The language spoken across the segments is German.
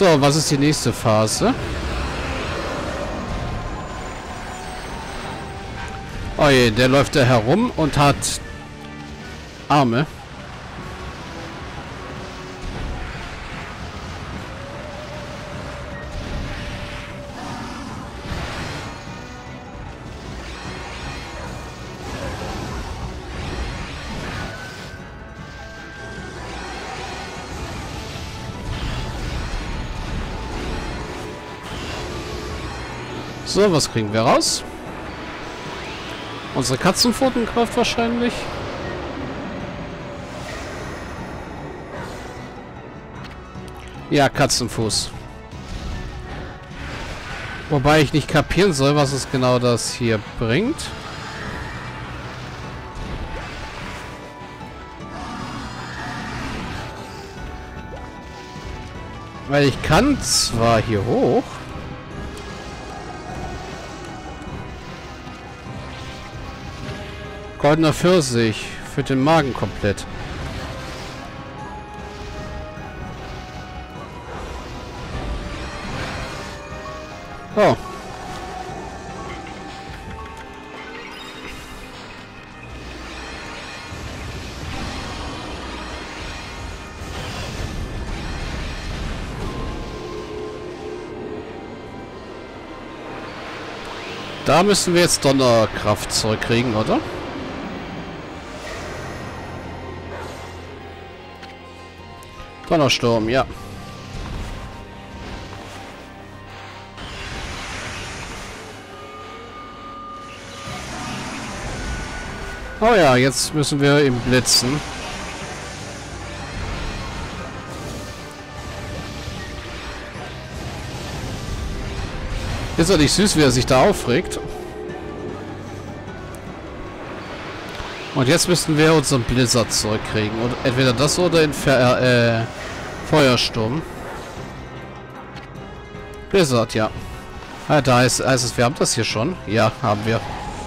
So, was ist die nächste Phase? Oh je, der läuft da herum und hat Arme. So, was kriegen wir raus? Unsere Katzenpfotenkraft wahrscheinlich. Ja, Katzenfuß. Wobei ich nicht kapieren soll, was es genau das hier bringt. Weil ich kann zwar hier hoch. Goldener Pfirsich für den Magen komplett. Oh. Da müssen wir jetzt Donnerkraft zurückkriegen, oder? Donnersturm, ja. Oh ja, jetzt müssen wir ihn blitzen. Ist doch nicht süß, wie er sich da aufregt. Und jetzt müssten wir unseren Blizzard zurückkriegen. Und entweder das oder in Feuersturm. Blizzard, ja. Ah, da heißt es, wir haben das hier schon. Ja, haben wir.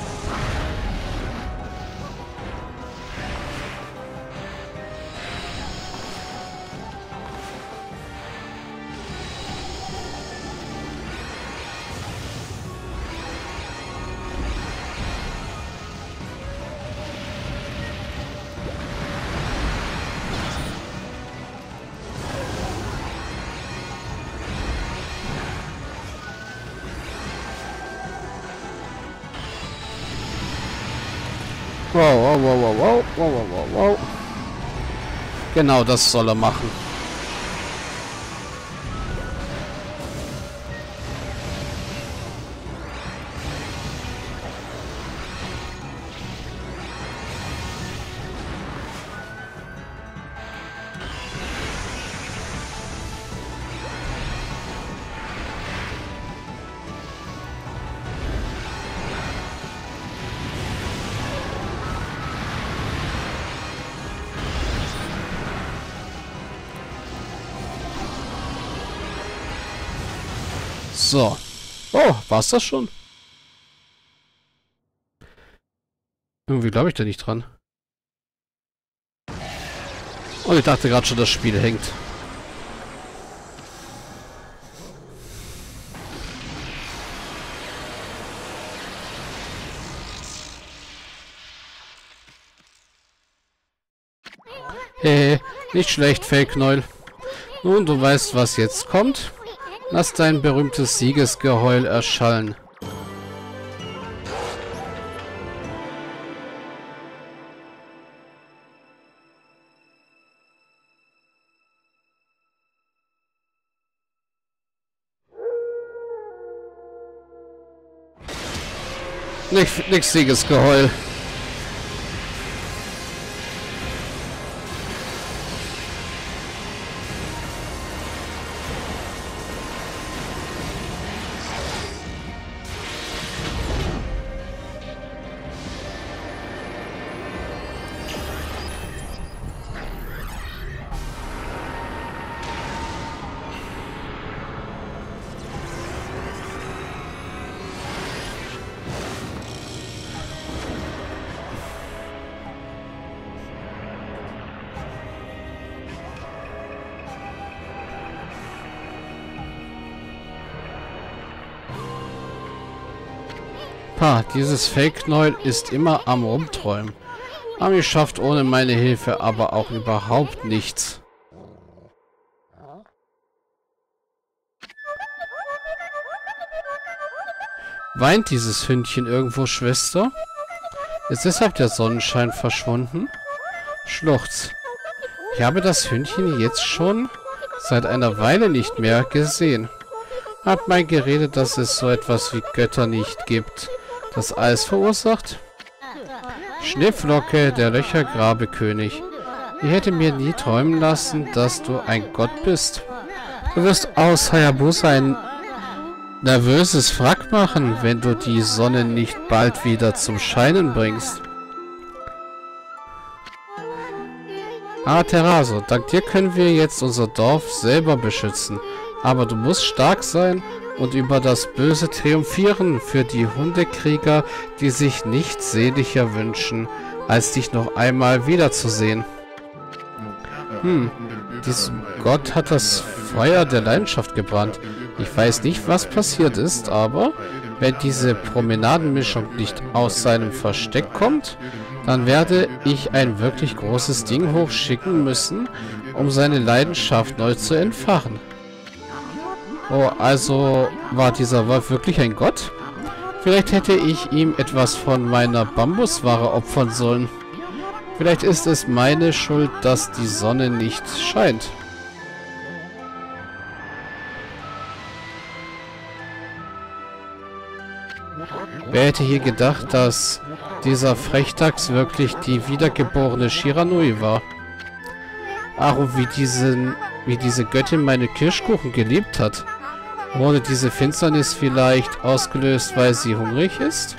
Wow, wow, wow, wow, wow, wow, wow, wow, wow. Genau, das soll er machen. So. Oh, war's das schon? Irgendwie glaube ich da nicht dran. Und ich dachte gerade schon, das Spiel hängt. Hey, nicht schlecht, Fellknäuel. Nun, du weißt, was jetzt kommt. Lass dein berühmtes Siegesgeheul erschallen. Nix Siegesgeheul. Ha, dieses Fake-Knäuel ist immer am Rumträumen. Ami schafft ohne meine Hilfe aber auch überhaupt nichts. Weint dieses Hündchen irgendwo, Schwester? Ist deshalb der Sonnenschein verschwunden? Schluchz. Ich habe das Hündchen jetzt schon seit einer Weile nicht mehr gesehen. Hat mein geredet, dass es so etwas wie Götter nicht gibt, das alles verursacht? Schneeflocke, der Löchergrabekönig. Ich hätte mir nie träumen lassen, dass du ein Gott bist. Du wirst aus Hayabusa ein nervöses Wrack machen, wenn du die Sonne nicht bald wieder zum Scheinen bringst. Amaterasu, dank dir können wir jetzt unser Dorf selber beschützen. Aber du musst stark sein und über das Böse triumphieren für die Hundekrieger, die sich nichts sehnlicher wünschen, als dich noch einmal wiederzusehen. Diesem Gott hat das Feuer der Leidenschaft gebrannt. Ich weiß nicht, was passiert ist, aber wenn diese Promenadenmischung nicht aus seinem Versteck kommt, dann werde ich ein wirklich großes Ding hochschicken müssen, um seine Leidenschaft neu zu entfachen. Oh, also war dieser Wolf wirklich ein Gott? Vielleicht hätte ich ihm etwas von meiner Bambusware opfern sollen. Vielleicht ist es meine Schuld, dass die Sonne nicht scheint. Wer hätte hier gedacht, dass dieser Frechdachs wirklich die wiedergeborene Shiranui war? Ach, und wie diese Göttin meine Kirschkuchen geliebt hat. Wurde diese Finsternis vielleicht ausgelöst, weil sie hungrig ist?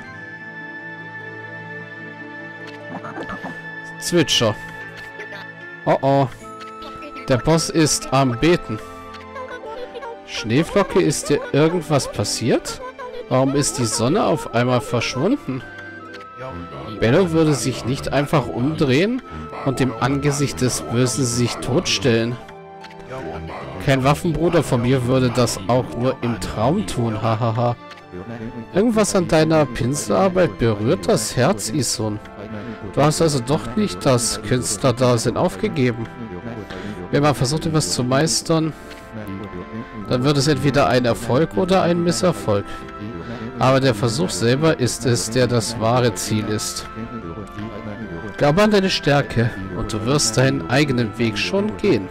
Zwitscher. Oh oh. Der Boss ist am Beten. Schneeflocke, ist dir irgendwas passiert? Warum ist die Sonne auf einmal verschwunden? Bello würde sich nicht einfach umdrehen und dem Angesicht des Bösen sich totstellen. Kein Waffenbruder von mir würde das auch nur im Traum tun, hahaha. Irgendwas an deiner Pinselarbeit berührt das Herz, Isun. Du hast also doch nicht das Künstlerdasein aufgegeben. Wenn man versucht, etwas zu meistern, dann wird es entweder ein Erfolg oder ein Misserfolg. Aber der Versuch selber ist es, der das wahre Ziel ist. Glaube an deine Stärke und du wirst deinen eigenen Weg schon gehen.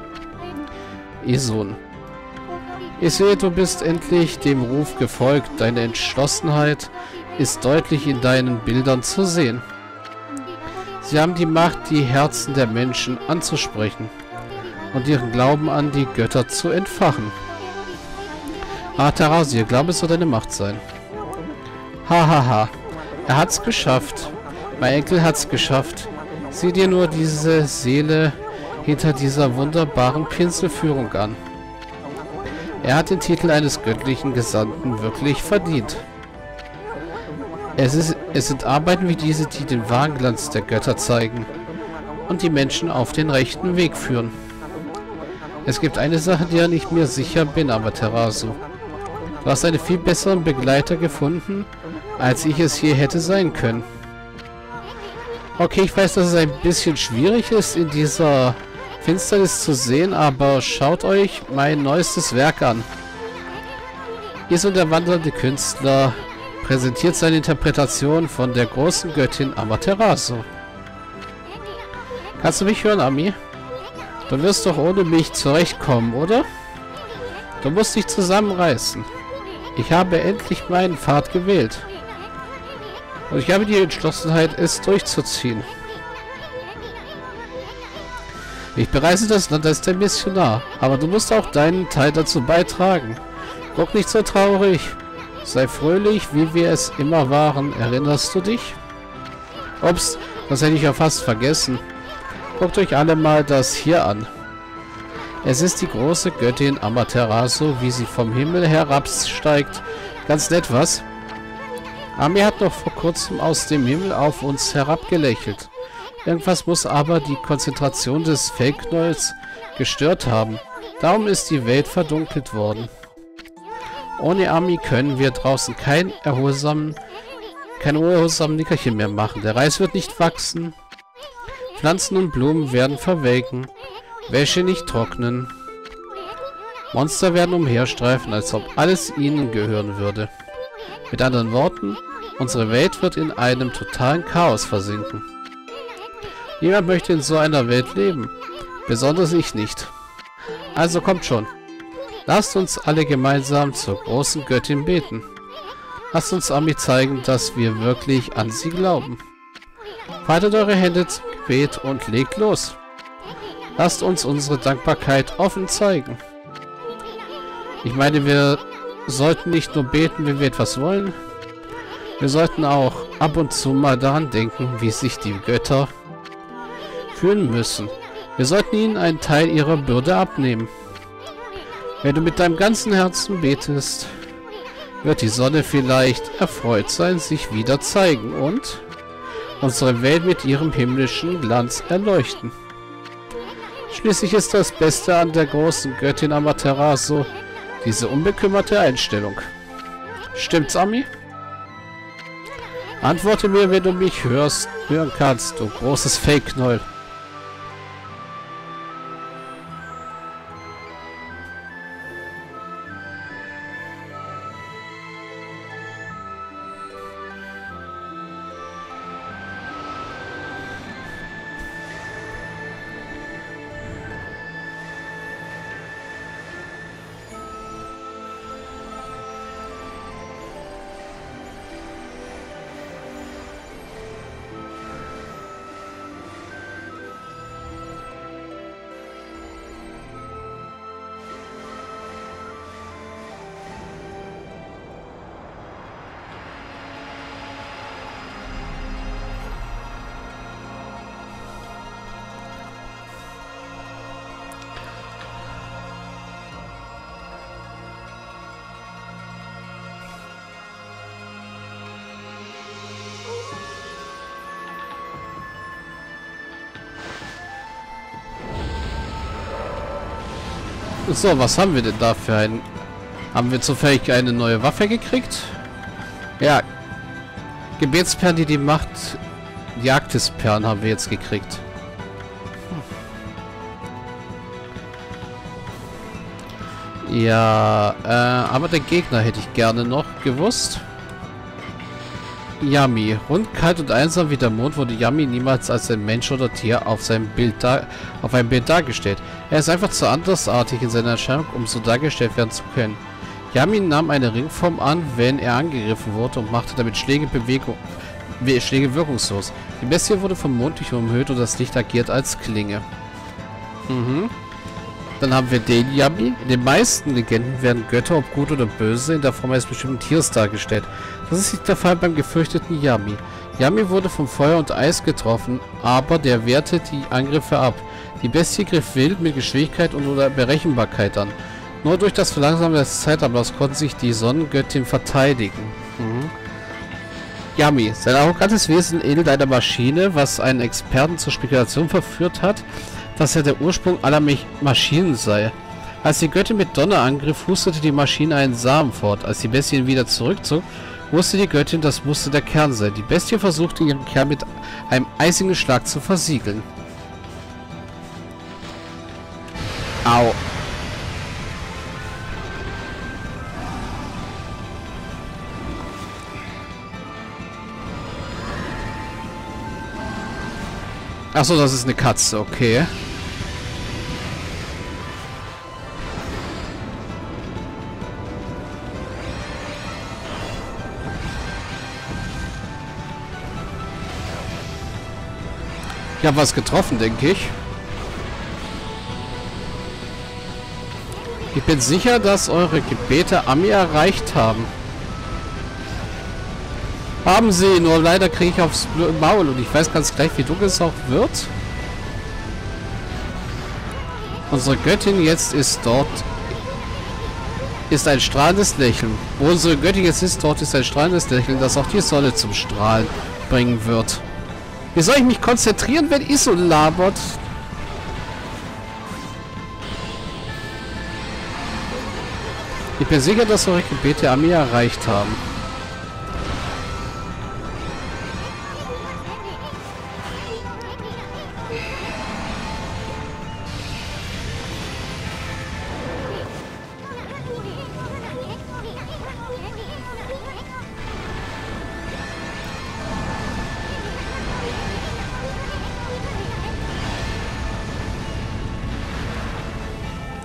Isun. Ich sehe, du bist endlich dem Ruf gefolgt. Deine Entschlossenheit ist deutlich in deinen Bildern zu sehen. Sie haben die Macht, die Herzen der Menschen anzusprechen und ihren Glauben an die Götter zu entfachen. Amaterasu, ihr Glaube soll deine Macht sein. Hahaha. Er hat's geschafft. Mein Enkel hat's geschafft. Sieh dir nur diese Seele hinter dieser wunderbaren Pinselführung an. Er hat den Titel eines göttlichen Gesandten wirklich verdient. Es sind Arbeiten wie diese, die den wahren Glanz der Götter zeigen und die Menschen auf den rechten Weg führen. Es gibt eine Sache, der ich mir sicher bin, Amaterasu. Du hast einen viel besseren Begleiter gefunden, als ich es je hätte sein können. Okay, ich weiß, dass es ein bisschen schwierig ist, in dieser Finsternis zu sehen, aber schaut euch mein neuestes Werk an. Isun, der wandernde Künstler, präsentiert seine Interpretation von der großen Göttin Amaterasu. Kannst du mich hören, Ami? Du wirst doch ohne mich zurechtkommen, oder? Du musst dich zusammenreißen. Ich habe endlich meinen Pfad gewählt. Und ich habe die Entschlossenheit, es durchzuziehen. Ich bereise das Land als der Missionar, aber du musst auch deinen Teil dazu beitragen. Guck nicht so traurig. Sei fröhlich, wie wir es immer waren. Erinnerst du dich? Ups, das hätte ich ja fast vergessen. Guckt euch alle mal das hier an. Es ist die große Göttin Amaterasu, wie sie vom Himmel herabsteigt. Ganz nett, was? Ami hat noch vor kurzem aus dem Himmel auf uns herabgelächelt. Irgendwas muss aber die Konzentration des Fake-Knolls gestört haben. Darum ist die Welt verdunkelt worden. Ohne Ami können wir draußen keinen erholsamen kein ungehorsam Nickerchen mehr machen. Der Reis wird nicht wachsen. Pflanzen und Blumen werden verwelken. Wäsche nicht trocknen. Monster werden umherstreifen, als ob alles ihnen gehören würde. Mit anderen Worten, unsere Welt wird in einem totalen Chaos versinken. Niemand möchte in so einer Welt leben. Besonders ich nicht. Also kommt schon. Lasst uns alle gemeinsam zur großen Göttin beten. Lasst uns Ami zeigen, dass wir wirklich an sie glauben. Faltet eure Hände zum Gebet und legt los. Lasst uns unsere Dankbarkeit offen zeigen. Ich meine, wir sollten nicht nur beten, wenn wir etwas wollen. Wir sollten auch ab und zu mal daran denken, wie sich die Götter fühlen müssen. Wir sollten ihnen einen Teil ihrer Bürde abnehmen. Wenn du mit deinem ganzen Herzen betest, wird die Sonne vielleicht erfreut sein, sich wieder zeigen und unsere Welt mit ihrem himmlischen Glanz erleuchten. Schließlich ist das Beste an der großen Göttin Amaterasu diese unbekümmerte Einstellung. Stimmt's, Ami? Antworte mir, wenn du mich hören kannst, du großes Fake-Knoll. So, was haben wir denn da für ein... Haben wir zufällig eine neue Waffe gekriegt? Ja. Gebetsperlen, die Macht... Die Arktisperlen haben wir jetzt gekriegt. Ja, aber den Gegner hätte ich gerne noch gewusst. Yami. Rund, kalt und einsam wie der Mond wurde Yami niemals als ein Mensch oder Tier auf einem Bild dargestellt. Er ist einfach zu andersartig in seiner Erscheinung, um so dargestellt werden zu können. Yami nahm eine Ringform an, wenn er angegriffen wurde und machte damit Schläge wirkungslos. Die Bestie wurde vom Mondlicht umhüllt und das Licht agiert als Klinge. Dann haben wir den Yami. In den meisten Legenden werden Götter, ob gut oder böse, in der Form eines bestimmten Tiers dargestellt. Das ist nicht der Fall beim gefürchteten Yami. Yami wurde vom Feuer und Eis getroffen, aber der wehrte die Angriffe ab. Die Bestie griff wild mit Geschwindigkeit und oder Berechenbarkeit an. Nur durch das Verlangsamen des Zeitablaufs konnte sich die Sonnengöttin verteidigen. Yami. Sein arrogantes Wesen ähnelt einer Maschine, was einen Experten zur Spekulation verführt hat, dass er der Ursprung aller Maschinen sei. Als die Göttin mit Donner angriff, hustete die Maschine einen Samen fort. Als die Bestie ihn wieder zurückzog, wusste die Göttin, das musste der Kern sein. Die Bestie versuchte ihren Kern mit einem eisigen Schlag zu versiegeln. Au. Achso, das ist eine Katze, okay. Ich habe was getroffen, denke ich. Ich bin sicher, dass eure Gebete Ami erreicht haben. Haben sie, nur leider kriege ich aufs Maul und ich weiß ganz gleich, wie dunkel es auch wird. Unsere Göttin jetzt ist dort, ist ein strahlendes Lächeln. Wo unsere Göttin jetzt ist, dort ist ein strahlendes Lächeln, das auch die Sonne zum Strahlen bringen wird. Wie soll ich mich konzentrieren, wenn Iso labert? Ich bin sicher, dass eure Gebete Ami erreicht haben.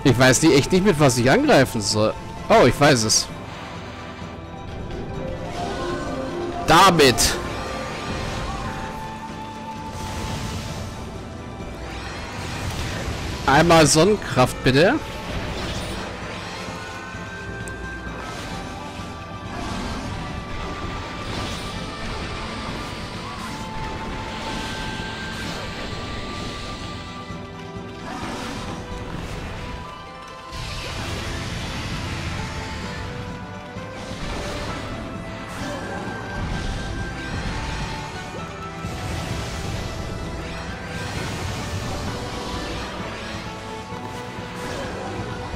Ich weiß echt nicht, mit was ich angreifen soll. Oh, ich weiß es. Damit. Einmal Sonnenkraft, bitte.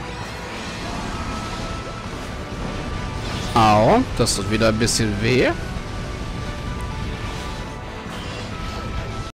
Au, das tut wieder ein bisschen weh.